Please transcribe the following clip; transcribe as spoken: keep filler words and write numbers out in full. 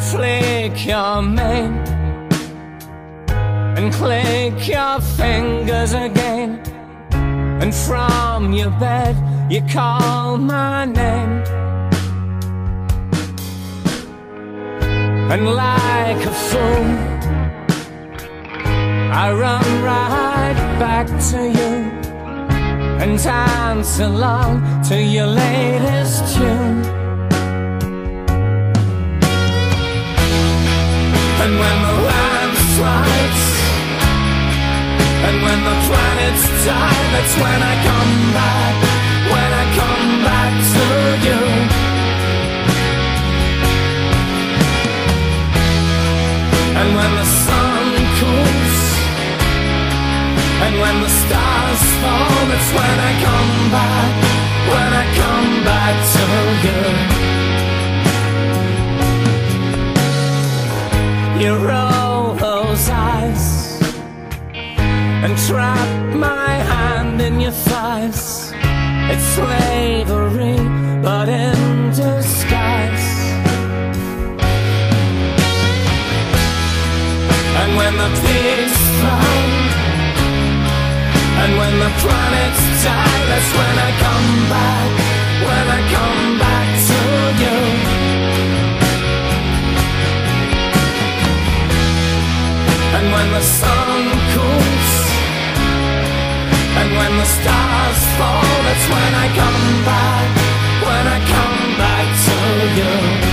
flick your mane and click your fingers again, and from your bed you call my name, and like a fool I run right back to you and dance along to your latest tune. And when the land slides and when the planets die, that's when I come back, when I come back to you. And when the sun cools and when the stars fall, that's when I come back, when I come back to you. You roll those eyes and trap my hand in your thighs. It's slavery, but in disguise. And when the pigs fly and when the planets die, that's when I come back, when I come back to you. And when the sun cools and when the stars fall, that's when I come back, when I come back to you.